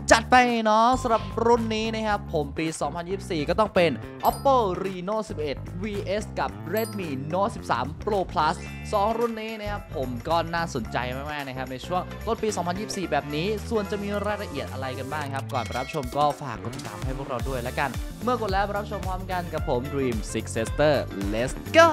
จัดไปเนาะสำหรับรุ่นนี้นะครับผมปี 2024 ก็ต้องเป็น Oppo Reno 11 vs กับ Redmi Note 13 Pro Plus 2 รุ่นนี้นะครับผมก็น่าสนใจมากๆนะครับในช่วงต้นปี 2024 แบบนี้ส่วนจะมีรายละเอียดอะไรกันบ้างครับก่อนรับชมก็ฝากกดติดตามให้พวกเราด้วยแล้วกันเมื่อกดแล้วรับชมพร้อมกันกับผม Dream Six Sister Let's go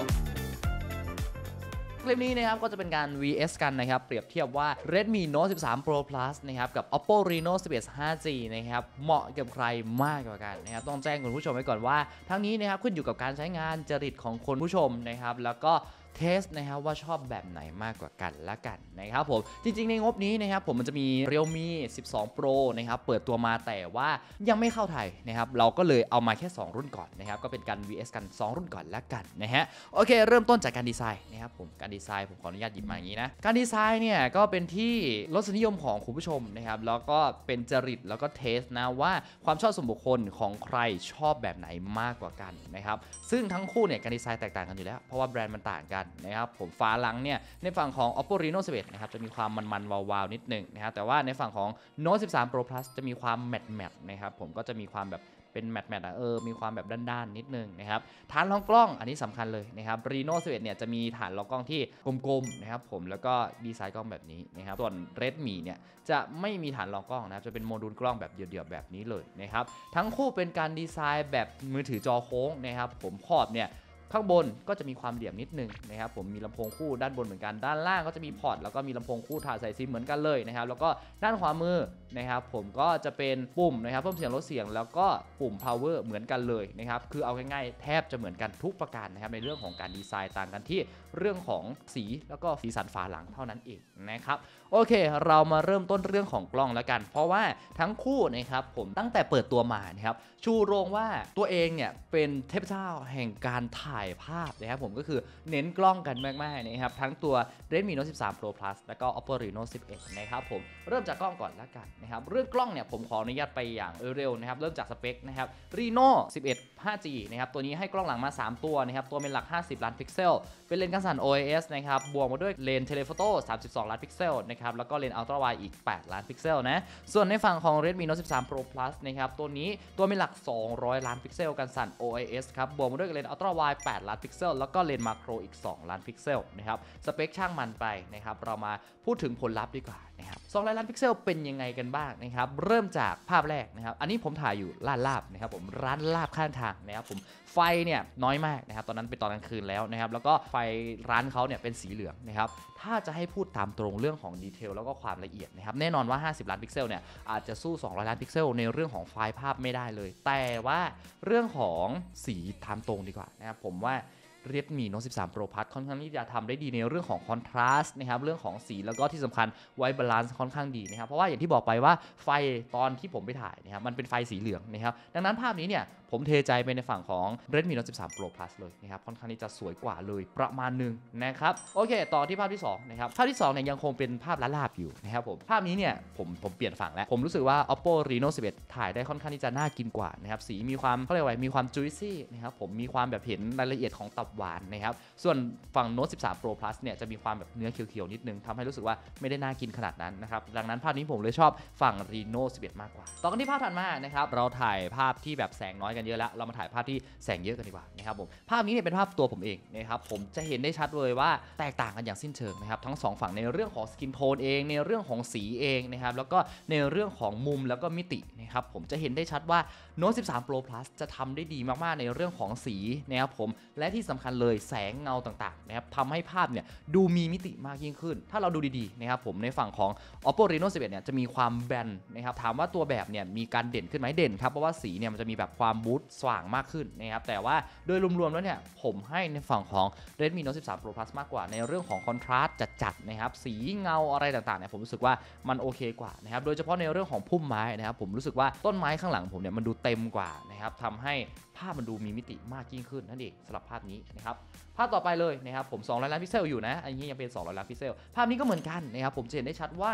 คลิปนี้นะครับก็จะเป็นการ vs กันนะครับเปรียบเทียบว่า Redmi Note 13 Pro Plus นะครับกับ Oppo Reno 11 5G นะครับเหมาะกับใครมากกว่ากันนะครับต้องแจ้งคุณผู้ชมไว้ก่อนว่าทั้งนี้นะครับขึ้นอยู่กับการใช้งานจริตของคนผู้ชมนะครับแล้วก็เทสนะครับว่าชอบแบบไหนมากกว่ากันละกันนะครับผมจริงๆในงบนี้นะครับผมมันจะมี Realme 12 Pro นะครับเปิดตัวมาแต่ว่ายังไม่เข้าไทยนะครับเราก็เลยเอามาแค่2รุ่นก่อนนะครับก็เป็นการ vs กัน2รุ่นก่อนละกันนะฮะโอเคเริ่มต้นจากการดีไซน์นะครับผมการดีไซน์ผมขออนุญาตหยิบมาอย่างนี้นะการดีไซน์เนี่ยก็เป็นที่รสนิยมของคุณผู้ชมนะครับแล้วก็เป็นจริตแล้วก็เทสนะว่าความชอบส่วนบุคคลของใครชอบแบบไหนมากกว่ากันนะครับซึ่งทั้งคู่เนี่ยการดีไซน์แตกต่างกันอยู่แล้วเพราะว่าแบรนด์มันต่างกันนะครับผมฝาหลังเนี่ยในฝั่งของ Oppo Reno 11 นะครับจะมีความมันๆวาวๆนิดนึงนะครับแต่ว่าในฝั่งของ Note 13 Pro Plus จะมีความแมตต์นะครับผมก็จะมีความแบบเป็นแมตต์มีความแบบด้านๆนิดนึงนะครับฐานรองกล้องอันนี้สำคัญเลยนะครับ Reno 11 เนี่ยจะมีฐานรองกล้องที่กลมๆนะครับผมแล้วก็ดีไซน์กล้องแบบนี้นะครับส่วน Redmi เนี่ยจะไม่มีฐานรองกล้องนะจะเป็นโมดูลกล้องแบบเดี่ยวๆแบบนี้เลยนะครับทั้งคู่เป็นการดีไซน์แบบมือถือจอโค้งนะครับผมขอบเนี่ยข้างบนก็จะมีความเหลี่ยมนิดนึงนะครับผมมีลำโพงคู่ด้านบนเหมือนกันด้านล่างก็จะมีพอร์ตแล้วก็มีลำโพงคู่ถ่ายใส่ซิมเหมือนกันเลยนะครับแล้วก็ด้านขวามือนะครับผมก็จะเป็นปุ่มนะครับเพิ่มเสียงลดเสียงแล้วก็ปุ่ม power เหมือนกันเลยนะครับคือเอาง่ายๆแทบจะเหมือนกันทุกประการนะครับในเรื่องของการดีไซน์ต่างกันที่เรื่องของสีแล้วก็สีสันฝาหลังเท่านั้นเองนะครับโอเคเรามาเริ่มต้นเรื่องของกล้องแล้วกันเพราะว่าทั้งคู่นะครับผมตั้งแต่เปิดตัวมานะครับชูโรงว่าตัวเองเนี่ยเป็นเทพเจ้าแห่งการถ่ายภาพนะครับผมก็คือเน้นกล้องกันมากๆนะครับทั้งตัว Redmi Note 13 Pro Plus แล้วก็ Oppo Reno 11 นะครับผมเริ่มจากกล้องก่อนแล้วกันนะครับเรื่องกล้องเนี่ยผมขออนุญาตไปอย่างเร็วๆนะครับเริ่มจากสเปคนะครับ Reno 11 5G นะครับตัวนี้ให้กล้องหลังมา3ตัวนะครับตัวเป็นหลัก50ล้านพิกเซลเป็นเลนส์กันสั่น OIS นะครับบวกมาด้วยเลนส์เทเลโฟโต้32ล้านพิกเซลนะครับแล้วก็เลนส์อัลตร้าไวด์อีก8ล้านพิกเซลนะส่วนในฝั่งของ Redmi Note 13 Pro Plus นะครับตัวนี้ตัวเป็นหลัก200ล้านพิกเซลกันสั่น OIS ครับบวกมาด้วยเลนส์อัลตร้าไวด์8ล้านพิกเซลแล้วก็เลนส์มาโครอีก2ล้านพิกเซลนะครับสเปคช่างมันไปนะครับเรามาพูดถึงผลลัพธ์ดีกว่านะครับ200ล้านพิกเซลเป็นยังไงกันบ้างนะครับเริ่มจากภาพแรกนะครับอันนี้ผมถ่ายอยู่ร้านลาบนะครับผมร้านลาบข้างทางนะครับผมไฟเนี่ยน้อยมากนะครับตอนนั้นเป็นตอนกลางคืนแล้วนะครับแล้วก็ไฟร้านเขาเนี่ยเป็นสีเหลืองนะครับถ้าจะให้พูดตามตรงเรื่องของดีเทลแล้วก็ความละเอียดนะครับแน่นอนว่า50ล้านพิกเซลเนี่ยอาจจะสู้200ล้านพิกเซลในเรื่องของไฟล์ภาพไม่ได้เลยแต่ว่าเรื่องของสีตามตรงดีกว่านะครับผมว่าRedmi Note 13 Pro Plus ค่อนข้างที่จะทำได้ดีในเรื่องของคอนทราสต์นะครับเรื่องของสีแล้วก็ที่สำคัญไวบาลานซ์ค่อนข้างดีนะครับเพราะว่าอย่างที่บอกไปว่าไฟตอนที่ผมไปถ่ายนะครับมันเป็นไฟสีเหลืองนะครับดังนั้นภาพนี้เนี่ยผมเทใจไปในฝั่งของ Redmi Note 13 Pro Plus เลยนะครับค่อนข้างที่จะสวยกว่าเลยประมาณนึงนะครับโอเคต่อที่ภาพที่2นะครับภาพที่2เนี่ยยังคงเป็นภาพลาบอยู่นะครับผมภาพนี้เนี่ยผมเปลี่ยนฝั่งแล้วผมรู้สึกว่า Oppo Reno 11 ถ่ายได้ค่อนข้างที่จะน่ากินกว่านะครับสีมีความเขาเรียกว่ามีความ juicy นะครับผมมีความแบบเห็นรายละเอียดของตับหวานนะครับส่วนฝั่ง Note 13 Pro Plus เนี่ยจะมีความแบบเนื้อเขียวๆนิดนึงทำให้รู้สึกว่าไม่ได้น่ากินขนาดนั้นนะครับดังนั้นภาพนี้ผมเลยชอบฝั่ง Reno 11 มากกว่าต่อกันที่ภาพถัดมานะครับเราถ่ายภาพที่แบบแสงน้อยกันเยอะแล้วเรามาถ่ายภาพที่แสงเยอะกันดีกว่านะครับผมภาพนี้เนี่ยเป็นภาพตัวผมเองนะครับผมจะเห็นได้ชัดเลยว่าแตกต่างกันอย่างสิ้นเชิงนะครับทั้ง2ฝั่งในเรื่องของสกินโทนเองในเรื่องของสีเองนะครับแล้วก็ในเรื่องของมุมแล้วก็มิตินะครับผมจะเห็นได้ชัดว่า Note 13 Pro Plus จะทำได้ดีมากๆในเรื่องของสีนะครับผมและที่สำคัญเลยแสงเงาต่างๆนะครับทำให้ภาพเนี่ยดูมีมิติมากยิ่งขึ้นถ้าเราดูดีๆนะครับผมในฝั่งของ Oppo Reno 11 เนี่ยจะมีความแบนนะครับถามว่าตัวแบบเนี่ยมีการเด่นขึ้นไหมเด่นครับเพราะว่าสีเนี่ยมันจะมีแบบความบูสต์สว่างมากขึ้นนะครับแต่ว่าโดยรวมๆแล้วเนี่ยผมให้ในฝั่งของ Redmi Note 13 Pro Plus มากกว่าในเรื่องของคอนทราสต์จัดๆนะครับสีเงาอะไรต่างๆเนี่ยผมรู้สึกว่ามันโอเคกว่านะครับโดยเฉพาะในเรื่องของพุ่มไม้นะครับผมรู้สึกว่าต้นไม้ข้างหลังผมเนี่ยมันดูเต็มกว่านะครับทำให้ภาพมันดูมีมิติมากยิ่งขึ้นนั่นเองสำหรับภาพนี้นะครับภาพต่อไปเลยนะครับผม200ล้านพิกเซลอยู่นะอันนี้ยังเป็น200ล้านพิกเซลภาพนี้ก็เหมือนกันนะครับผมจะเห็นได้ชัดว่า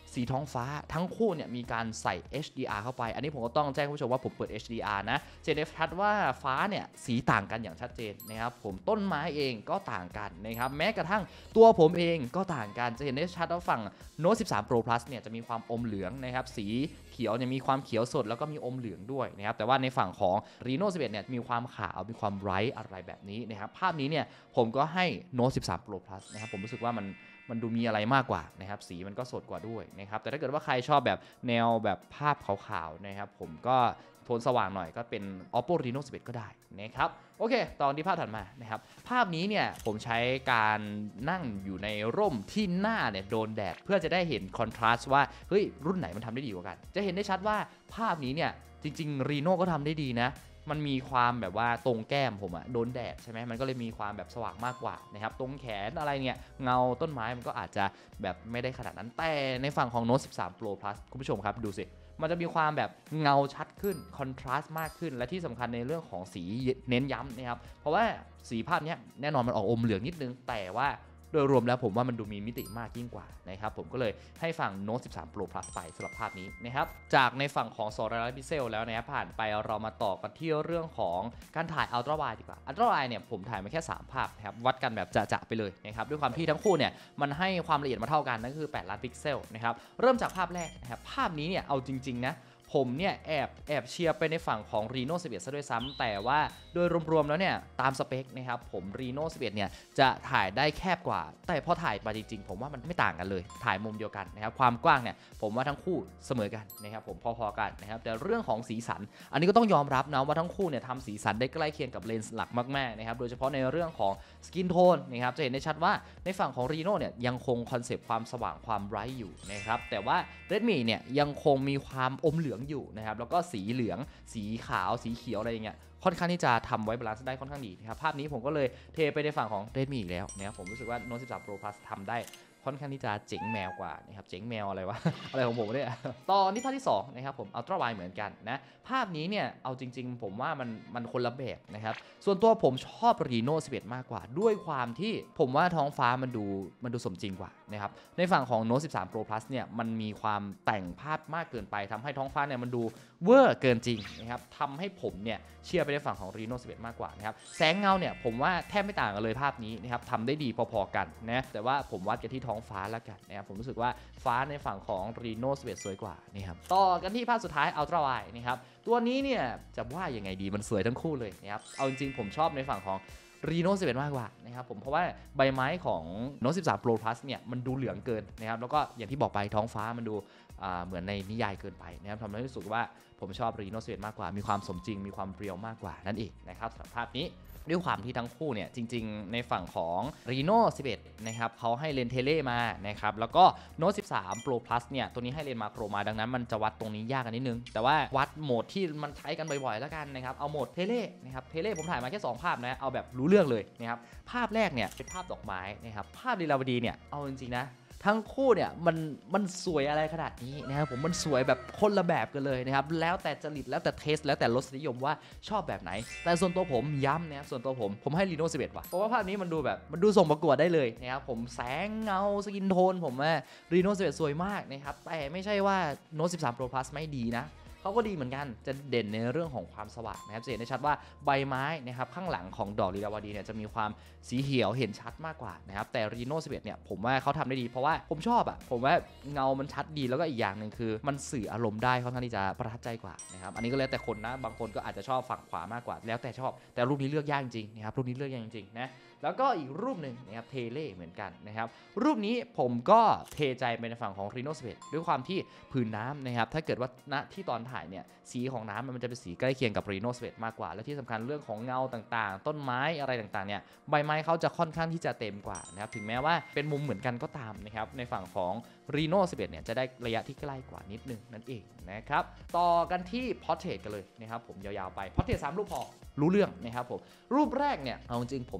สีท้องฟ้าทั้งคู่เนี่ยมีการใส่ HDR เข้าไปอันนี้ผมก็ต้องแจ้งผู้ชมว่าผมเปิด HDR นะจะได้ชัดว่าฟ้าเนี่ยสีต่างกันอย่างชัดเจนนะครับผมต้นไม้เองก็ต่างกันนะครับแม้กระทั่งตัวผมเองก็ต่างกันจะเห็นได้ชัดว่าฝั่ง Note 13 Pro Plus เนี่ยจะมีความอมเหลืองนะครับสีเขียวเนี่ยมีความเขียวสดแล้วก็มีอมเหลืองด้วยนะครับแต่ว่าในฝั่งของ Reno 11 เนี่ยมีความขาวมีความไบรท์อะไรแบบนี้นะครับภาพนี้เนี่ยผมก็ให้ Note 13 Pro Plus นะครับผมรู้สึกว่ามันดูมีอะไรมากกว่านะครับสีมันก็สดกว่าด้วยนะครับแต่ถ้าเกิดว่าใครชอบแบบแนวแบบภาพขาวๆนะครับผมก็โทนสว่างหน่อยก็เป็น Oppo Reno 11 ก็ได้นะครับโอเคตอนที่ภาพถัดมานะครับภาพนี้เนี่ยผมใช้การนั่งอยู่ในร่มที่หน้าเนี่ยโดนแดดเพื่อจะได้เห็นคอนทราสต์ว่าเฮ้ยรุ่นไหนมันทำได้ดีกว่ากันจะเห็นได้ชัดว่าภาพนี้เนี่ยจริงๆ Reno ก็ทำได้ดีนะมันมีความแบบว่าตรงแก้มผมอะโดนแดดใช่ไหมมันก็เลยมีความแบบสว่างมากกว่านะครับตรงแขนอะไรเนี่ยเงาต้นไม้มันก็อาจจะแบบไม่ได้ขนาดนั้นแต่ในฝั่งของ Note 13 Pro Plus คุณผู้ชมครับดูสิมันจะมีความแบบเงาชัดขึ้นคอนทราสต์มากขึ้นและที่สำคัญในเรื่องของสีเน้นย้ำนะครับเพราะว่าสีภาพนี้แน่นอนมันออกอมเหลืองนิดนึงแต่ว่าโดยรวมแล้วผมว่ามันดูมีมิติมากยิ่งกว่านะครับผมก็เลยให้ฝั่ง Note 13 Pro Plus ไปสำหรับภาพนี้นะครับจากในฝั่งของ200 พิกเซลแล้วนะครับผ่านไปเรามาต่อกันที่เรื่องของการถ่าย Ultra Wide ดีกว่า Ultra Wide เนี่ยผมถ่ายมาแค่3ภาพนะครับวัดกันแบบจะๆไปเลยนะครับด้วยความที่ทั้งคู่เนี่ยมันให้ความละเอียดมาเท่ากันนั่นคือ8 ล้านพิกเซลนะครับเริ่มจากภาพแรกนะครับภาพนี้เนี่ยเอาจริงๆนะผมเนี่ยแอบเชียร์ไปในฝั่งของ Reno 11 ซะด้วยซ้ำแต่ว่าโดยรวมๆแล้วเนี่ยตามสเปคนะครับผม Reno 11 เนี่ยจะถ่ายได้แคบกว่าแต่พอถ่ายมาจริงๆผมว่ามันไม่ต่างกันเลยถ่ายมุมเดียวกันนะครับความกว้างเนี่ยผมว่าทั้งคู่เสมอกันนะครับผมพอๆกันนะครับแต่เรื่องของสีสันอันนี้ก็ต้องยอมรับนะว่าทั้งคู่เนี่ยทำสีสันได้ใกล้เคียงกับเลนส์หลักมากๆนะครับโดยเฉพาะในเรื่องของสกินโทนนะครับจะเห็นได้ชัดว่าในฝั่งของ Reno เนี่ยยังคงคอนเซปต์ความสว่างความไบรท์อยู่นะครับแต่ว่า Redmi เนี่ยยังคงมีความอมเหลืองอยู่นะครับแล้วก็สีเหลืองสีขาวสีเขียวอะไรอย่างเงี้ยค่อนข้างที่จะทำไว้บาลานซ์ได้ค่อนข้างดีนะครับภาพนี้ผมก็เลยเทไปในฝั่งของ Redmi อีกแล้วนะครับผมรู้สึกว่า Note 13 Pro Plus ทำได้ค่อนข้างที่จะเจ๋งแมวกว่านะครับเจ๋งแมวอะไรวะ อะไรของผมเนี่ยตอนนี้ภาพที่2นะครับผม Ultra Wide เหมือนกันนะภาพนี้เนี่ยเอาจริงๆผมว่ามันคนละแบบนะครับส่วนตัวผมชอบ Reno 11 มากกว่าด้วยความที่ผมว่าท้องฟ้ามันดูสมจริงกว่านะครับในฝั่งของ Note 13 Pro Plus เนี่ยมันมีความแต่งภาพมากเกินไปทำให้ท้องฟ้าเนี่ยมันดูเวอร์เกินจริงนะครับทำให้ผมเนี่ยเชื่อไปในฝั่งของ Reno 11 มากกว่านะครับแสงเงาเนี่ยผมว่าแทบไม่ต่างกันเลยภาพนี้นะครับทำได้ดีพอๆกันนะแต่ว่าผมวัดกันที่ท้องฟ้าแล้วกันนะครับผมรู้สึกว่าฟ้าในฝั่งของ Reno 11 สวยกว่านะครับต่อกันที่ภาพสุดท้าย Ultra Wide นะครับตัวนี้เนี่ยจะว่ายังไงดีมันสวยทั้งคู่เลยนะครับเอาจริงๆผมชอบในฝั่งของ Reno 11 มากกว่านะครับผมเพราะว่าใบไม้ของ Note 13 Pro Plus เนี่ยมันดูเหลืองเกินนะครับแล้วก็อย่างที่บอกไปท้องฟ้ามันดูเหมือนในนิยายเกินไปนะครับทำให้รู้สึกว่าผมชอบ Reno 11 มากกว่ามีความสมจริงมีความเรียวมากกว่านั่นเองนะครับสำหรับภาพนี้ด้วยความที่ทั้งคู่เนี่ยจริงๆในฝั่งของ Reno 11 นะครับเขาให้เลนส์เทเลมานะครับแล้วก็ Note 13 Pro Plus เนี่ยตัวนี้ให้เลนส์มาโครมาดังนั้นมันจะวัดตรงนี้ยากกันนิดนึงแต่ว่าวัดโหมดที่มันใช้กันบ่อยๆแล้วกันนะครับเอาโหมดเทเลนะครับเทเลผมถ่ายมาแค่2ภาพนะเอาแบบรู้เรื่องเลยนะครับภาพแรกเนี่ยเป็นภาพดอกไม้นะครับภาพลีลาวดีเนี่ยเอาจริงๆนะทั้งคู่เนี่ยมันสวยอะไรขนาดนี้นะครับผมมันสวยแบบคนละแบบกันเลยนะครับแล้วแต่จริตแล้วแต่เทสแล้วแต่รสนิยมว่าชอบแบบไหนแต่ส่วนตัวผมย้ำนะส่วนตัวผมให้ Reno 11 ว่ะเพราะว่าภาพนี้มันดูแบบมันดูส่งประกวดได้เลยนะครับผมแสงเงาสกินโทนผมว่า Reno 11 สวยมากนะครับแต่ไม่ใช่ว่า Note 13 Pro Plus ไม่ดีนะเขาก็ดีเหมือนกันจะเด่นในเรื่องของความสว่างนะครับจะเห็นได้ชัดว่าใบไม้นะครับข้างหลังของดอกลีลาวดีเนี่ยจะมีความสีเขียวเห็นชัดมากกว่านะครับแต่ Reno 11 เนี่ยผมว่าเขาทำได้ดีเพราะว่าผมชอบอ่ะผมว่าเงามันชัดดีแล้วก็อีกอย่างหนึ่งคือมันสื่ออารมณ์ได้ค่อนข้างที่จะประทับใจกว่านะครับอันนี้ก็แล้วแต่คนนะบางคนก็อาจจะชอบฝั่งขวามากกว่าแล้วแต่ชอบแต่รูปนี้เลือกยากจริงนะครับรูปนี้เลือกยากจริงนะแล้วก็อีกรูปหนึ่งนะครับเทเล่เหมือนกันนะครับรูปนี้ผมก็เทใจไปในฝั่งของ Reno 11 ด้วยความที่ผืนน้ำนะครับถ้าเกิดว่าณที่ตอนถ่ายเนี่ยสีของน้ำมันจะเป็นสีใกล้เคียงกับ Reno 11 มากกว่าและที่สำคัญเรื่องของเงาต่างๆต้นไม้อะไรต่างๆเนี่ยใบไม้เขาจะค่อนข้างที่จะเต็มกว่านะครับถึงแม้ว่าเป็นมุมเหมือนกันก็ตามนะครับในฝั่งของ Reno 11 เนี่ยจะได้ระยะที่ใกล้กว่านิดนึงนั่นเองนะครับต่อกันที่ Portrait กันเลยนะครับผมยาวๆไป Portrait 3 รูปพอรู้เรื่องนะครับผมรูปแรกเนี่ยเอาจริงผมอยากจะเชี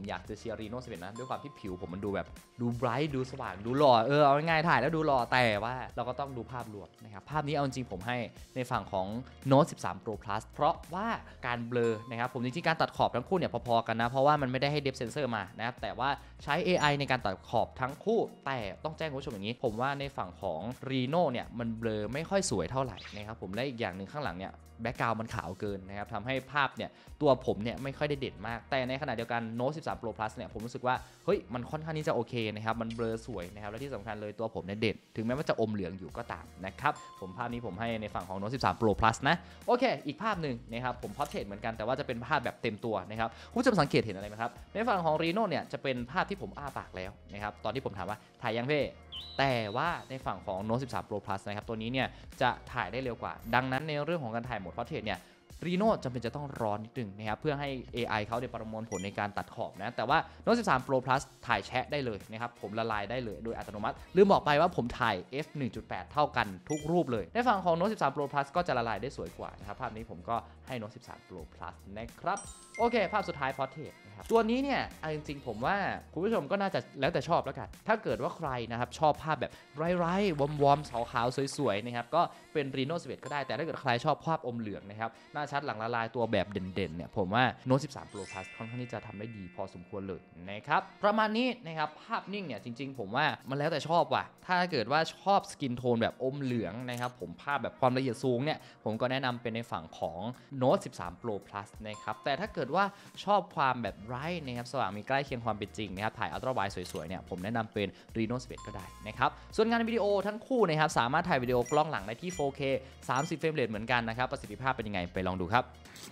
ชียร์ Reno 11นะด้วยความที่ผิวผมมันดูแบบดูไบรท์ดูสว่างดูหล่อเอาง่ายๆถ่ายแล้วดูหล่อแต่ว่าเราก็ต้องดูภาพรวมนะครับภาพนี้เอาจริงผมให้ในฝั่งของ Note 13 Pro Plus เพราะว่าการเบลอนะครับผมจริงๆการตัดขอบทั้งคู่เนี่ยพอๆกันนะเพราะว่ามันไม่ได้ให้ Depth Sensor มานะครับแต่ว่าใช้ AI ในการตัดขอบทั้งคู่แต่ต้องแจ้งคุณผู้ชมอย่างนี้ผมว่าในฝั่งของ Reno เนี่ยมันเบลอไม่ค่อยสวยเท่าไหร่นะครับผมและอีกอย่างหนึ่งข้างหลังเนี่ยแบ็คกราวด์มันขาวเกินนะครับทำให้ภาพเนี่ยตัวผมเนี่ยไม่ค่อยได้เด่นมากแต่ในขณะเดียวกัน Note 13 Pro Plus เนี่ยผมรู้สึกว่าเฮ้ยมันค่อนข้างที่จะโอเคนะครับมันเบลอสวยนะครับและที่สำคัญเลยตัวผมเนี่ยเด่นถึงแม้ว่าจะอมเหลืองอยู่ก็ตามนะครับผมภาพนี้ผมให้ในฝั่งของ Note 13 Pro Plus นะโอเคอีกภาพหนึ่งนะครับผมพอร์เทรตเหมือนกันแต่ว่าจะเป็นภาพแบบเต็มตัวนะครับคุณผู้ชมสังเกตเห็นอะไรไหมครับในฝั่งของ Reno เนี่ยจะเป็นภาพที่ผมอ้าปากแล้วนะครับตอนที่ผมถามว่าถ่ายยังเพ่แต่ว่าในฝั่งของ Note 13 Pro Plus นะครับตัวนี้เนี่ยจะถ่ายได้เร็วกว่าดังนั้นในเรื่องของการถ่ายโหมดพอร์เทรตเนี่ยReno จำเป็นจะต้องรอนิดนึงนะครับเพื่อให้ AI เขาได้ประมวลผลในการตัดขอบนะแต่ว่า Note 13 Pro Plus ถ่ายแชะได้เลยนะครับผมละลายได้เลยโดยอัตโนมัติลืมบอกไปว่าผมถ่าย f 1.8 เท่ากันทุกรูปเลยในฝั่งของ Note 13 Pro Plus ก็จะละลายได้สวยกว่านะครับภาพนี้ผมก็ให้ Note 13 Pro Plus นะครับโอเคภาพสุดท้าย Portrait นะครับตัวนี้เนี่ยจริงๆผมว่าคุณผู้ชมก็น่าจะแล้วแต่ชอบแล้วกันถ้าเกิดว่าใครนะครับชอบภาพแบบไร้ๆวอมๆขาวๆสวยๆนะครับก็เป็น Reno 11 ก็ได้แต่ถ้าเกิดใครชอบภาพอมเหลืองนะครับหน้าชัดหลังละลายตัวแบบเด่นๆเนี่ยผมว่า Note 13 Pro Plus ค่อนข้างที่จะทำได้ดีพอสมควรเลยนะครับประมาณนี้นะครับภาพนิ่งเนี่ยจริงๆผมว่ามันแล้วแต่ชอบว่ะถ้าเกิดว่าชอบสกินโทนแบบอมเหลืองนะครับผมภาพแบบความละเอียดสูงเนี่ยผมก็แนะนำเป็นในฝั่งของ Note 13 Pro Plus นะครับแต่ถ้าเกิดว่าชอบความแบบไบรท์นะครับสว่างมีใกล้เคียงความเป็นจริงนะครับถ่ายอัลตร้าไวด์สวยๆเนี่ยผมแนะนำเป็น Reno 11 ก็ได้นะครับส่วนงานวิดีโอทั้งคู่นะครับสามารถถ่ายวิดีโอกล้องหลังได้ที่ 4K 30 เฟรมเรทเหมือนกันนะครับประสิทธิภาพเป็นยังไงไปลองดูครับ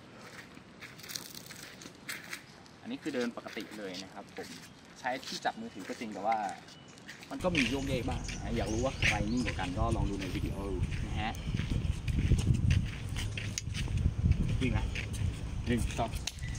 อันนี้คือเดินปกติเลยนะครับผมใช้ที่จับมือถือก็จริงแต่ว่ามันก็มีโยกเยกบ้างนะอยากรู้ว่าใครนิ่งกว่ากันก็ลองดูในวิดีโอนะฮะวิ่งนะ1 2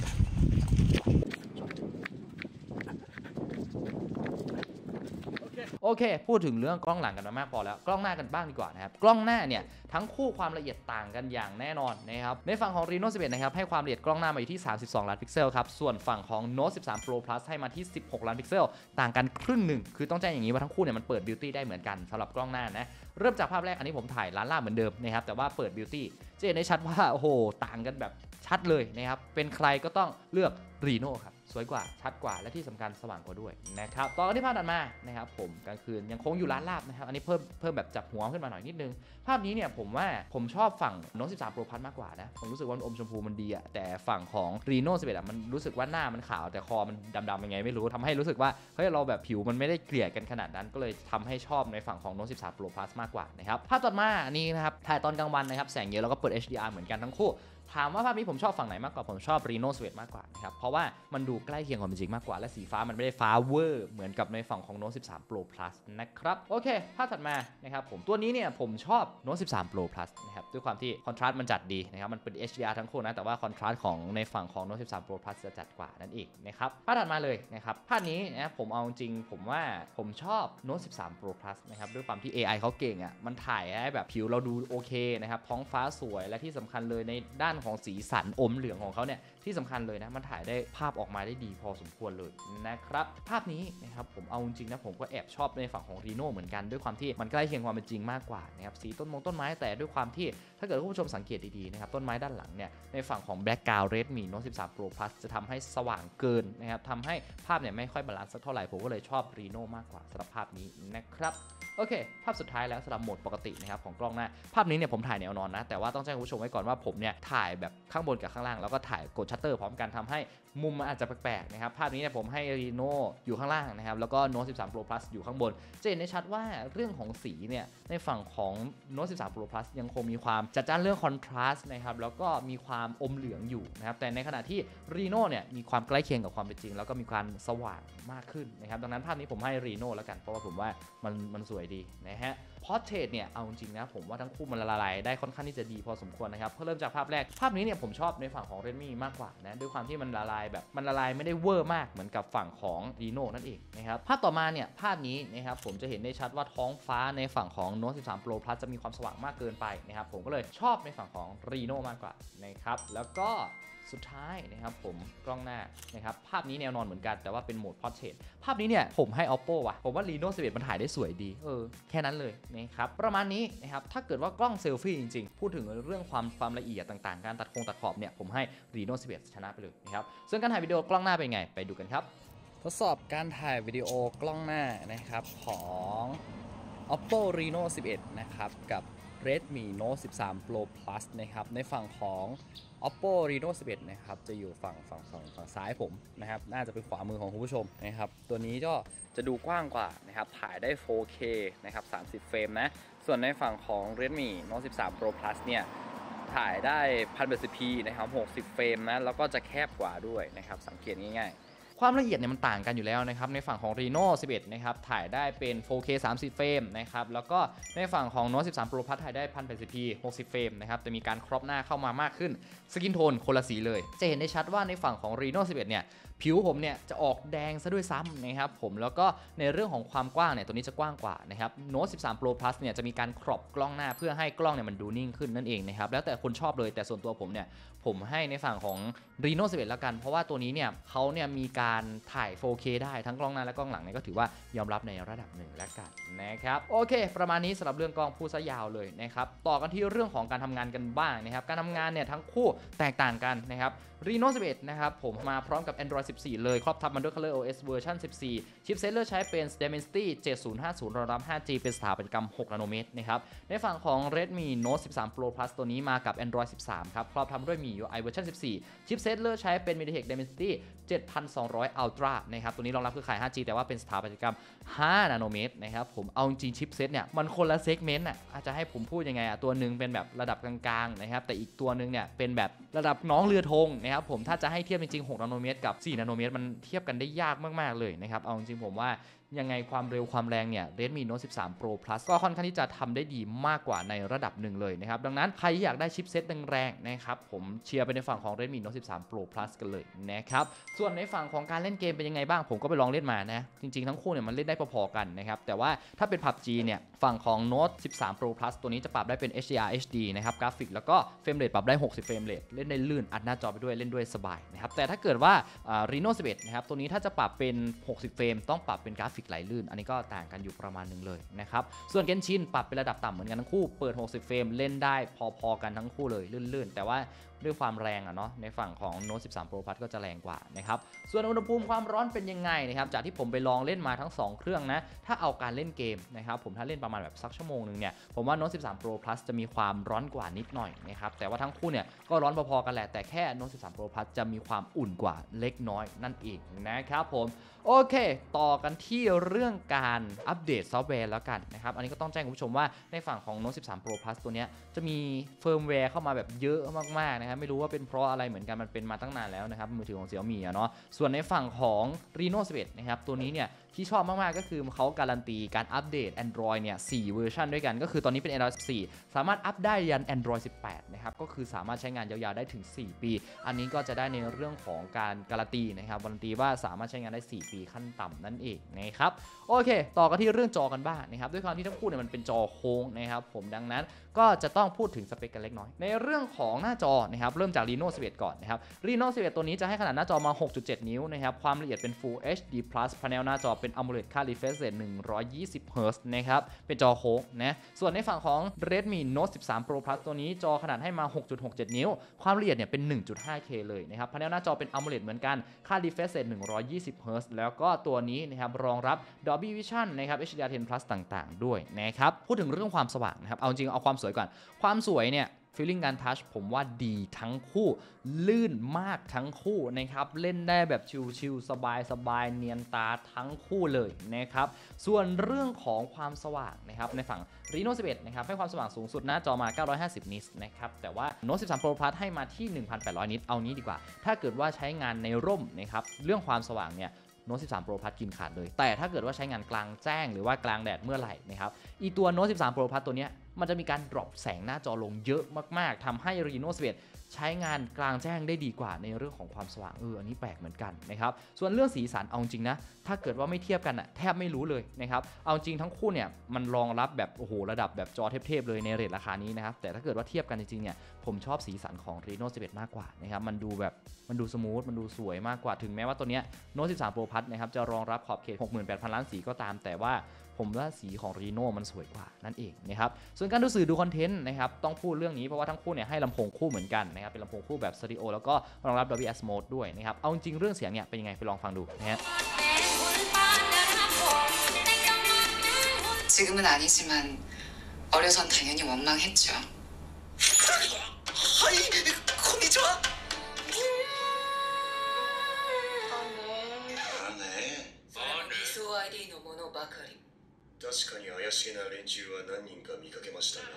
โอเคพูดถึงเรื่องกล้องหลังกันมามากพอแล้วกล้องหน้ากันบ้างดีกว่านะครับกล้องหน้าเนี่ยทั้งคู่ความละเอียดต่างกันอย่างแน่นอนนะครับในฝั่งของ Reno 11 นะครับให้ความละเอียดกล้องหน้ามาอยู่ที่32ล้านพิกเซลครับส่วนฝั่งของ Note 13 Pro Plus ให้มาที่16ล้านพิกเซลต่างกันครึ่งหนึ่งคือต้องแจ้งอย่างนี้ว่าทั้งคู่เนี่ยมันเปิดบิวตี้ได้เหมือนกันสำหรับกล้องหน้านะเริ่มจากภาพแรกอันนี้ผมถ่ายล้านล่าเหมือนเดิมนะครับแต่ว่าเปิดบิวตี้จะเห็นได้ชัดว่าโอ้โหต่างกันแบบชัดเลยนะครับเป็นใครก็ต้องเลือก Reno ครับสวยกว่าชัดกว่าและที่สำคัญสว่างกว่าด้วยนะครับต่อที่ภาพถัดมานะครับผมกลางคืนยังคงอยู่ร้านลาบนะครับอันนี้เพิ่มแบบจับหัวขึ้นมาหน่อยนิดนึงภาพนี้เนี่ยผมว่าผมชอบฝั่ง Note 13 Pro Plus มากกว่านะผมรู้สึกว่าอมชมพูมันดีอะแต่ฝั่งของ Reno 11มันรู้สึกว่าหน้ามันขาวแต่คอมันดำๆยังไงไม่รู้ทำให้รู้สึกว่าเฮ้ยเราแบบผิวมันไม่ได้เกลี่ยกันขนาดนั้นก็เลยทำให้ชอบในฝั่งของ Note 13 Pro Plus มากกว่านะครับภาพต่อมาอันนี้นะครับถ่ายตอนกลางวันนะครับแสงเยอะแล้วก็เปิด HDR เหมือนกันทั้งคู่ถามว่าภาพนี้ผมชอบฝั่งไหนมากกว่าผมชอบ Reno 11 มากกว่านะครับเพราะว่ามันดูใกล้เคียงความเป็นจริงมากกว่าและสีฟ้ามันไม่ได้ฟ้าเวอร์เหมือนกับในฝั่งของ Note 13 Pro Plus นะครับโอเคภาพถัดมานะครับผมตัวนี้เนี่ยผมชอบ Note 13 Pro Plus นะครับด้วยความที่คอนทราสต์มันจัดดีนะครับมันเป็น HDR ทั้งคู่นะแต่ว่าคอนทราสต์ของในฝั่งของ Note 13 Pro Plus จะจัดกว่านั่นเองนะครับภาพถัดมาเลยนะครับภาพนี้นะผมเอาจริงผมว่าผมชอบ Note 13 Pro Plus นะครับด้วยความที่ AI เขาเก่งอ่ะมันถ่ายให้แบบผิวเราดูโอเคนะครับท้องฟ้าสวยและที่สำคัญเลยในด้านของสีสันอมเหลืองของเขาเนี่ยที่สำคัญเลยนะมันถ่ายได้ภาพออกมาได้ดีพอสมควรเลยนะครับภาพนี้นะครับผมเอาจริงนะผมก็แอบชอบในฝั่งของ Reno เหมือนกันด้วยความที่มันใกล้เคียงความเป็นจริงมากกว่านะครับสีต้นไม้แต่ด้วยความที่ถ้าเกิดคุณผู้ชมสังเกตดีๆนะครับต้นไม้ด้านหลังเนี่ยในฝั่งของ Background Redmi Note 13 Pro Plus จะทำให้สว่างเกินนะครับทำให้ภาพเนี่ยไม่ค่อยบาลานซ์สักเท่าไหร่ผมก็เลยชอบ Reno มากกว่าสำหรับภาพนี้นะครับโอเคภาพสุดท้ายแล้วสำหรับโหมดปกตินะครับของกล้องหน้าภาพนี้เนี่ยผมถ่ายแนวนอนนะแต่ว่าต้องแจ้งคุณผู้ชมไว้ก่อนว่าผมเนี่ยถ่ายแบบข้างบนกับข้างล่างแล้วก็ถ่ายกดชัตเตอร์พร้อมกันทำให้มุมมันอาจจะแปลกๆนะครับภาพนี้เนี่ยผมให้ Reno อยู่ข้างล่างนะครับแล้วก็ Note 13 Pro Plus อยู่ข้างบนจะเห็นได้ชัดว่าเรื่องของสีเนี่ยในฝั่งของ Note 13 Pro Plus ยังคงมีความจัดจ้านเรื่องคอนทราสต์นะครับแล้วก็มีความอมเหลืองอยู่นะครับแต่ในขณะที่ Reno เนี่ยมีความใกล้เคียงกับความเป็นจริงแล้วก็มีความสว่างมากขึ้นนะครับดังนั้นภาพนี้ผมให้ Reno แล้วกันเพราะว่าผมว่ามันสวยดีนะฮะPortrait เนี่ยเอาจริงนะผมว่าทั้งคู่มันละลายได้ค่อนข้างที่จะดีพอสมควรนะครับเริ่มจากภาพแรกภาพนี้เนี่ยผมชอบในฝั่งของ Redmi มากกว่านะด้วยความที่มันละลายแบบมันละลายไม่ได้เวอร์มากเหมือนกับฝั่งของ Reno นั่นเองนะครับภาพต่อมาเนี่ยภาพนี้นะครับผมจะเห็นได้ชัดว่าท้องฟ้าในฝั่งของ Note 13 Pro Plus จะมีความสว่างมากเกินไปนะครับผมก็เลยชอบในฝั่งของ Reno มากกว่านะครับแล้วก็สุดท้ายนะครับผมกล้องหน้านะครับภาพนี้แนวนอนเหมือนกันแต่ว่าเป็นโหมด Portrait ภาพนี้เนี่ยผมให้ Oppo ว่ะผมว่า Reno 11 มันถ่ายได้สวยดีแค่นั้นเลยนะครับประมาณนี้นะครับถ้าเกิดว่ากล้องเซลฟี่จริงๆพูดถึงเรื่องความละเอียดต่างๆการตัดขอบเนี่ยผมให้ Reno 11 ชนะไปเลยนะครับส่วนการถ่ายวิดีโอกล้องหน้าเป็นไงไปดูกันครับทดสอบการถ่ายวิดีโอกล้องหน้านะครับของ Oppo Reno 11 นะครับกับ Redmi Note 13 Pro Plus นะครับในฝั่งของ Oppo Reno 11 นะครับจะอยู่ฝั่งซ้ายผมนะครับน่าจะเป็นขวามือของคุณผู้ชมนะครับตัวนี้ก็จะดูกว้างกว่านะครับถ่ายได้ 4K นะครับ30 เฟรมนะส่วนในฝั่งของ Redmi Note 13 Pro Plus เนี่ยถ่ายได้ 1080p นะครับ60 เฟรมนะแล้วก็จะแคบกว่าด้วยนะครับสังเกตง่ายๆความละเอียดเนี่ยมันต่างกันอยู่แล้วนะครับในฝั่งของ Reno 11 นะครับถ่ายได้เป็น 4K 30 เฟรมนะครับแล้วก็ในฝั่งของ Note 13 Pro Plus ถ่ายได้ 1080p 60 เฟรมนะครับจะมีการครอปหน้าเข้ามามากขึ้นสกินโทนคนละสีเลยจะเห็นได้ชัดว่าในฝั่งของ Reno 11 เนี่ยผิวผมเนี่ยจะออกแดงซะด้วยซ้ำนะครับผมแล้วก็ในเรื่องของความกว้างเนี่ยตัวนี้จะกว้างกว่านะครับ Note 13 Pro Plus เนี่ยจะมีการครอปกล้องหน้าเพื่อให้กล้องเนี่ยมันดูนิ่งขึ้นนั่นเองนะครับแล้วแต่คนชอบเลยแต่ส่วนตัวผมเนี่ยผมให้ในฝั่งของ Reno 11 แล้วกันเพราะว่าตัวนี้เนี่ยเขาเนี่ยมีการถ่าย 4K ได้ทั้งกล้องหน้าและกล้องหลังเนี่ยก็ถือว่ายอมรับในระดับหนึ่งแล้วกันนะครับโอเคประมาณนี้สำหรับเรื่องกล้องพูดซะยาวเลยนะครับต่อกันที่เรื่องของการทำงานกันบ้างนะครับการทำงานเนี่ยทั้งคู่แตกต่างกันนะครับ Reno 11 นะครับผมมาพร้อมกับ Android 14 เลยครอบทับมันด้วย ColorOS เวอร์ชัน 14 ชิปเซตเลือกใช้เป็น Dimensity 7050 รองรับ 5G เป็นสถาปัตยกรรม 6 นาโนเมตรนะครับในฝั่งของ Redmi Note 13 Pro Plus ตัวนี้มากับ Android 13 ครับครอบทับด้วย MIUI เวอร์ชัน 14 ชิปเซตเลือกใช้เป็น MediaTek Dimensity 7200 Ultra นะครับตัวนี้รองรับเครือข่าย 5G แต่ว่าเป็นสถาปัตยกรรม 5 นาโนเมตรนะครับผมเอาจริงชิปเซตเนี่ยมันคนละเซกเมนต์อาจจะให้ผมพูดยังไงตัวหนึ่งเป็นแบบระดับกลางๆนะครับแต่อีกตัวหนึ่งเนี่ยเป็นแบบระดับน้องเรือธงนะครับผมถ้าจะให้เทียบจริงๆ6 นาโนเมตรกับ 4 นาโนเมตรมันเทียบกันได้ยากมากๆเลยนะครับเอาจริงๆผมว่ายังไงความเร็วความแรงเนี่ย Redmi Note 13 Pro Plus ก็ค่อนข้างที่จะทำได้ดีมากกว่าในระดับหนึ่งเลยนะครับดังนั้นใครอยากได้ชิปเซตแรงๆนะครับผมเชียร์ไปในฝั่งของ Redmi Note 13 Pro Plus กันเลยนะครับส่วนในฝั่งของการเล่นเกมเป็นยังไงบ้างผมก็ไปลองเล่นมานะจริงๆทั้งคู่เนี่ยมันเล่นได้พอๆกันนะครับแต่ว่าถ้าเป็น PUBG เนี่ยฝั่งของ Note 13 Pro Plus ตัวนี้จะปรับได้เป็น HDR HD นะครับกราฟิกแล้วก็เฟรมเรทปรับได้60 เฟรมเรทเล่นได้ลื่นอัดหน้าจอไปด้วยเล่นด้วยสบายนะครับแต่ถ้าเกิดว่า Reno 11 นะครับตัวนี้ถ้าจะปรับเป็น60 เฟรมต้องปรับเป็นกราฟิกไหลลื่นอันนี้ก็ต่างกันอยู่ประมาณหนึ่งเลยนะครับส่วนเกนชินปรับเป็นระดับต่ำเหมือนกันทั้งคู่เปิด60 เฟรมเล่นได้พอๆกันทั้งคู่เลยลื่นๆแต่ว่าด้วยความแรงเนาะในฝั่งของ Note 13 Pro Plus ก็จะแรงกว่านะครับส่วนอุณหภูมิความร้อนเป็นยังไงนะครับจากที่ผมไปลองเล่นมาทั้ง2เครื่องนะถ้าเอาการเล่นเกมนะครับผมถ้าเล่นประมาณแบบสักชั่วโมงนึงเนี่ยผมว่า Note 13 Pro Plus จะมีความร้อนกว่านิดหน่อยนะครับแต่ว่าทั้งคู่เนี่ยก็ร้อนพอๆกันแหละแต่แค่ Note 13 Pro Plus จะมีความอุ่นกว่าเล็กน้อยนั่นเองนะครับผมโอเคต่อกันที่เรื่องการอัปเดตซอฟต์แวร์แล้วกันนะครับอันนี้ก็ต้องแจ้งคุณผู้ชมว่าในฝั่งของ Note 13 Pro Plus ตัวนี้จะมีเฟิร์มแวร์เข้ามาแบบเยอะมากๆนะครับไม่รู้ว่าเป็นเพราะอะไรเหมือนกันมันเป็นมาตั้งนานแล้วนะครับมือถือของ Xiaomi เนาะส่วนในฝั่งของ Reno 11 นะครับตัวนี้เนี่ยที่ชอบมากๆก็คือเขาการันตีการอัปเดต Android เนี่ย4เวอร์ชันด้วยกันก็คือตอนนี้เป็น Android 14 สามารถอัปได้ยัน Android 18 นะครับก็คือสามารถใช้งานยาวๆได้ถึง4 ปีอันนี้ก็จะได้ในเรื่องของการการันตีนะครับการันตีว่าสามารถใช้งานได้4 ปีขั้นต่ำนั่นเองนะครับโอเคต่อกันที่เรื่องจอกันบ้างนะครับด้วยความที่ทั้งคู่เนี่ยมันเป็นจอโค้งนะครับผมดังนั้นก็จะต้องพูดถึงสเปคกันเล็กน้อยในเรื่องของหน้าจอนะครับเริ่มจาก Reno 11 ก่อนนะครับ Reno 11 ตัวนี้จะให้ขนาดหน้าจอมา 6.7 นิ้วนะครับความละเอียดเป็น Full HD Plus Panel หน้าจอเป็น AMOLED ค่า refresh rate 120 Hz นะครับเป็นจอโค้งนะส่วนในฝั่งของ Redmi Note 13 Pro Plus ตัวนี้จอขนาดให้มา 6.67 นิ้วความละเอียดเนี่ยเป็น 1.5K เลยนะครับ Panel หน้าจอเป็น AMOLED เหมือนกันค่า refresh rate 120 Hz แล้วก็ตัวนี้นะครับรองรับ Dolby Vision นะครับ HDR10 Plus ต่างๆด้วยนะครับพูดถึงเรื่องความสว่างนะครับเอาจริงเอาความสวยก่อนความสวยเนี่ยฟีลลิ่งการทัชผมว่าดีทั้งคู่ลื่นมากทั้งคู่นะครับเล่นได้แบบชิลๆสบายๆเนียนตาทั้งคู่เลยนะครับส่วนเรื่องของความสว่างนะครับในฝั่ง Reno 11 นะครับให้ความสว่างสูงสุดหน้าจอมา950นิตนะครับแต่ว่า Note 13 Pro Plus ให้มาที่ 1,800 นิตเอานี้ดีกว่าถ้าเกิดว่าใช้งานในร่มนะครับเรื่องความสว่างเนี่ยNote 13 Pro Plus กินขาดเลยแต่ถ้าเกิดว่าใช้งานกลางแจ้งหรือว่ากลางแดดเมื่อไหร่นะครับอีตัว Note 13 Pro Plus ตัวเนี้ยมันจะมีการดรอปแสงหน้าจอลงเยอะมากๆทำให้ Reno 11 ใช้งานกลางแจ้งได้ดีกว่าในเรื่องของความสว่างอันนี้แปลกเหมือนกันนะครับส่วนเรื่องสีสันเอาจริงนะถ้าเกิดว่าไม่เทียบกันอะแทบไม่รู้เลยนะครับเอาจริงทั้งคู่เนี่ยมันรองรับแบบโอ้โหระดับแบบจอเทพๆเลยในเรทราคานี้นะครับแต่ถ้าเกิดว่าเทียบกันจริงๆเนี่ยผมชอบสีสันของ Reno 11 มากกว่านะครับมันดูสมูทมันดูสวยมากกว่าถึงแม้ว่าตัวเนี้ย Note 13 Pro Plus นะครับจะรองรับขอบเขต 68,000 ล้านสีก็ตามแต่ว่าผมว่าสีของ Reno มันสวยกว่านั่นเองนะครับส่วนการดูสื่อดูคอนเทนต์นะครับต้องพูดเรื่องนี้เพราะว่าทั้งคู่เนี่ยให้ลำโพงคู่เหมือนกันนะครับเป็นลำโพงคู่แบบสเตอริโอแล้วก็รองรับ Dolby Atmos ด้วยนะครับเอาจริงเรื่องเสียงเนี่ยเป็นยังไงไปลองฟังดูนะฮะ確かに怪しげな連中は何人か見かけましたが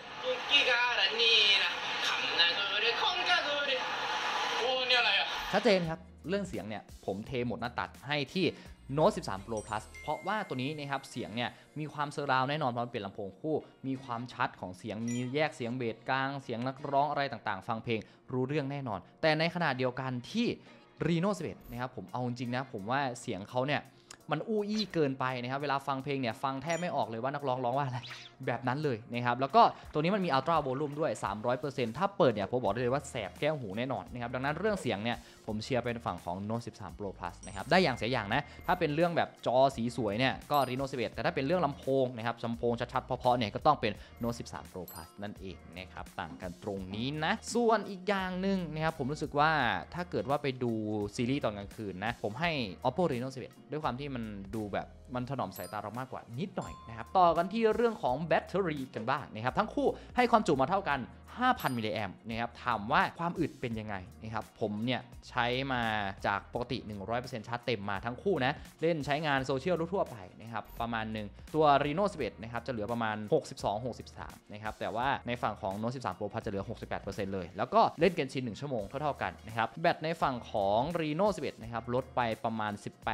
ชัดเจนครับเรื่องเสียงเนี่ยผมเทหมดหน้าตัดให้ที่ Note 13 Pro Plus เพราะว่าตัวนี้นะครับเสียงเนี่ยมีความเซอร์ราวแน่นอนเพราะมันเป็นลำโพงคู่มีความชัดของเสียงมีแยกเสียงเบสกลางเสียงนักร้องอะไรต่างๆฟังเพลงรู้เรื่องแน่นอนแต่ในขณะเดียวกันที่ Reno 11 นะครับผมเอาจริงนะผมว่าเสียงเขาเนี่ยมันอู้อี้เกินไปนะครับเวลาฟังเพลงเนี่ยฟังแทบไม่ออกเลยว่านักร้องร้องว่าอะไรแบบนั้นเลยนะครับแล้วก็ตัวนี้มันมี Ultra Volume ด้วย 300% ถ้าเปิดเนี่ยผมบอกได้เลยว่าแสบแก้วหูแน่นอนนะครับดังนั้นเรื่องเสียงเนี่ยผมเชียร์เป็นฝั่งของ Note 13 Pro Plus นะครับได้อย่างเสียอย่างนะถ้าเป็นเรื่องแบบจอสีสวยเนี่ยก็ Reno 11 แต่ถ้าเป็นเรื่องลำโพงนะครับลำโพงชัดๆเพราะๆเนี่ยก็ต้องเป็น Note 13 Pro Plus นั่นเองนะครับต่างกันตรงนี้นะส่วนอีกอย่างหนึ่งนะครับผมรู้สึกว่าถ้าเกิดว่าไปดูซีรีส์ตอนกลางคืนนะผมให้ Oppo Reno 11 ด้วยความที่มันดูแบบมันถนอมสายตาเรามากกว่านิดหน่อยนะครับต่อกันที่เรื่องของแบตเตอรี่กันบ้างนะครับทั้งคู่ให้ความจุมาเท่ากัน 5,000 มิลลิแอมป์นะครับถามว่าความอึดเป็นยังไงนะครับผมเนี่ยใช้มาจากปกติ 100% ชาร์จเต็มมาทั้งคู่นะเล่นใช้งานโซเชียลทั่วไปนะครับประมาณหนึ่งตัว Reno 11 นะครับจะเหลือประมาณ 62-63 นะครับแต่ว่าในฝั่งของ Note 13 Pro Plus จะเหลือ 68% เลยแล้วก็เล่นเกนชิน 1 ชั่วโมงเท่าๆกันนะครับแบตในฝั่งของ Reno 11 นะครับลดไปประมาณ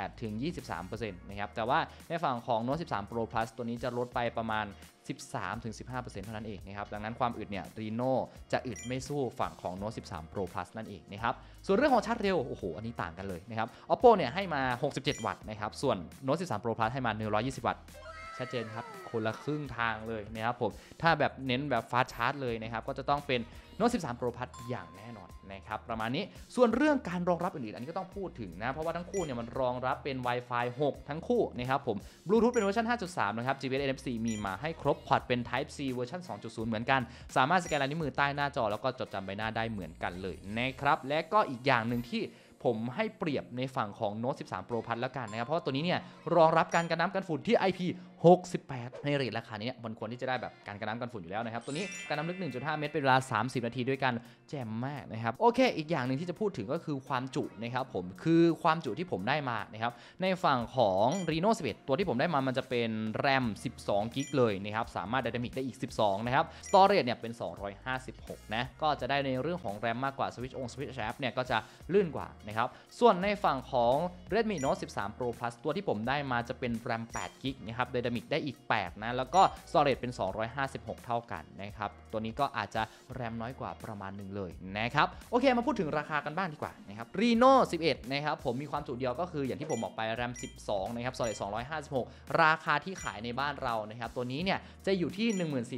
18-23% นะครับแต่ว่าในฝั่งของ Note 13 Pro Plus ตัวนี้จะลดไปประมาณ 13-15% เท่านั้นเองนะครับดังนั้นความอึดเนี่ย Reno จะอึดไม่สู้ฝั่งของ Note 13 Pro Plus นั่นเองนะครับส่วนเรื่องของชาร์จเร็วโอ้โหอันนี้ต่างกันเลยนะครับ Oppo เนี่ยให้มา67 วัตต์นะครับส่วน Note 13 Pro Plus ให้มา120 วัตต์ชัดเจนครับคนละครึ่งทางเลยนะครับผมถ้าแบบเน้นแบบฟาสต์ชาร์จเลยนะครับก็จะต้องเป็น Note 13 Pro Plus อย่างแน่นอนนะครับประมาณนี้ส่วนเรื่องการรองรับอื่นๆอันนี้ก็ต้องพูดถึงนะเพราะว่าทั้งคู่เนี่ยมันรองรับเป็น Wi-Fi 6 ทั้งคู่นะครับผม Bluetooth เป็นเวอร์ชัน 5.3 นะครับ GPS NFC มีมาให้ครบพอร์ตเป็น Type C เวอร์ชัน 2.0 เหมือนกันสามารถสแกนลายนิ้วมือใต้หน้าจอแล้วก็จดจำใบหน้าได้เหมือนกันเลยนะครับและก็อีกอย่างหนึ่งที่ผมให้เปรียบในฝั่งของ Note 13 Pro Plus แล้วกันนะครับเพราะว่าตัวนี้เนี่ยรองรับการกันน้ำกันฝุ่นที่ IP68 ในเรทราคานี้มันควรที่จะได้แบบการกันน้ำกันฝุ่นอยู่แล้วนะครับตัวนี้กันน้ำลึก 1.5 เมตรเป็นเวลา30 นาทีด้วยกันแจ่มมากนะครับโอเคอีกอย่างหนึ่งที่จะพูดถึงก็คือความจุนะครับผมคือความจุที่ผมได้มานะครับในฝั่งของ Reno 11 ตัวที่ผมได้มามันจะเป็น RAM 12 กิกเลยนะครับสามารถ Dynamic ได้อีก 12 นะครับ Storage เนี่ยเป็น 256 นะก็จะได้ในเรื่องของ RAM มากกว่า Switch App เนี่ยก็จะลื่นกว่านะครับส่วนในฝั่งของ Redmi Note 13 Pro Plus ตัวที่ผมได้มาจะเป็น RAM 8 กิกนะครับ Dynamic ได้อีก 8 นะแล้วก็ Storage เป็น 256 เท่ากันนะครับตัวนี้ก็อาจจะ RAM น้อยกว่าประมาณหนึ่งเลยนะครับโอเคมาพูดถึงราคากันบ้างดีกว่านะครับ Reno 11 นะครับผมมีความจุเดียวก็คืออย่างที่ผมบอกไป RAM 12 นะครับ Storage 256 ราคาที่ขายในบ้านเรานะครับตัวนี้เนี่ยจะอยู่ที่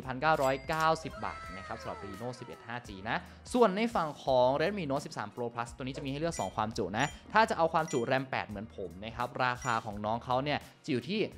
14,990 บาทนะครับสำหรับ Reno 11 5G นะส่วนในฝั่งของ Redmi Note 13 Pro Plus ตัวนี้จะมีให้เลือก2ความจุนะถ้าจะเอาความจุ RAM 8 เหมือนผมนะครับราคาของน้องเขาเนี่ยจะอยู่ที่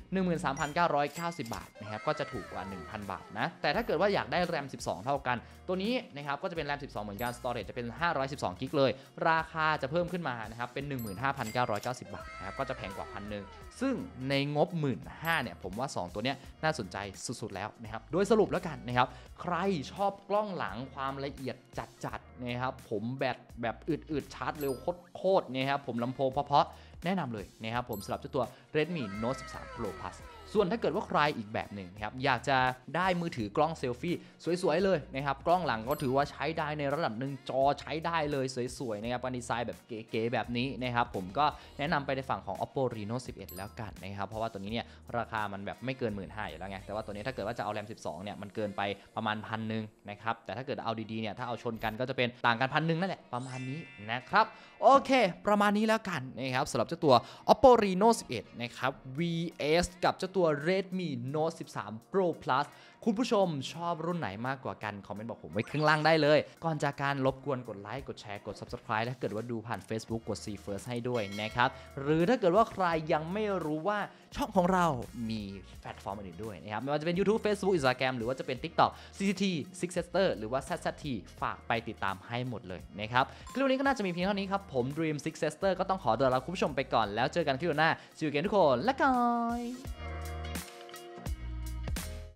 13,990 บาทนะครับก็จะถูกกว่า 1,000 บาทนะแต่ถ้าเกิดว่าอยากได้ RAM 12 เท่ากันตัวนี้นะครับก็จะเป็น RAM 12 เหมือนกัน Storage จะเป็น512 กิกเลยราคาจะเพิ่มขึ้นมานะครับเป็น 15,990 บาทนะครับก็จะแพงกว่า 1,000 ซึ่งในงบ 15,000 เนี่ยผมว่า2ตัวเนี้ยน่าสนใจสุดๆแล้วนะครับโดยสรุปแล้วกันนะครับใครชอบกล้องหลังความละเอียดจัดๆนะครับผมแบบอึดๆชาร์จเร็วโคตรนะครับผมลำโพงเพราะๆแนะนำเลยนะครับผมสำหรับเจ้าตัว Redmi Note 13 Pro Plus ส่วนถ้าเกิดว่าใครอีกแบบหนึ่งครับอยากจะได้มือถือกล้องเซลฟี่สวยๆเลยนะครับกล้องหลังก็ถือว่าใช้ได้ในระดับหนึ่งจอใช้ได้เลยสวยๆนะครับดีไซน์แบบเก๋ๆแบบนี้นะครับผมก็แนะนำไปในฝั่งของ Oppo Reno 11 แล้วกันนะครับเพราะว่าตัวนี้เนี่ยราคามันแบบไม่เกิน 15,000 อยู่แล้วไงแต่ว่าตัวนี้ถ้าเกิดว่าจะเอาแรม 12 เนี่ยมันเกินไปประมาณ 1,000 นะครับแต่ถ้าเกิดเอาดีๆเนี่ยถ้าเอาชนกันก็จะเป็นต่างกัน 1,000 นั่นแหละประมาณนี้นะครับโอเคประมาณนี้แล้วกันนะครับสำหรับเจ้าตัว Oppo Reno 11 นะครับ vs กับเจ้าตัว Redmi Note 13 Pro Plus คุณผู้ชมชอบรุ่นไหนมากกว่ากันคอมเมนต์บอกผมไว้ข้างล่างได้เลยก่อนจากการรบกวนกดไลค์กดแชร์กด Subscribe และถ้าเกิดว่าดูผ่าน Facebook กด See First ให้ด้วยนะครับหรือถ้าเกิดว่าใครยังไม่รู้ว่าช่องของเรามีแพลตฟอร์มอื่นด้วยนะครับไม่ว่าจะเป็น YouTube Facebook Instagram หรือว่าจะเป็น TikTok CCT Successor หรือว่า ZZT ฝากไปติดตามให้หมดเลยนะครับคลิปนี้ก็น่าจะมีเพียงเท่านี้ครับผม Dream Successor ก็ต้องขอตัวลาคุณผู้ชมไปก่อนแล้วเจอกันคลิปหน้า See you again ทุกคนและกัน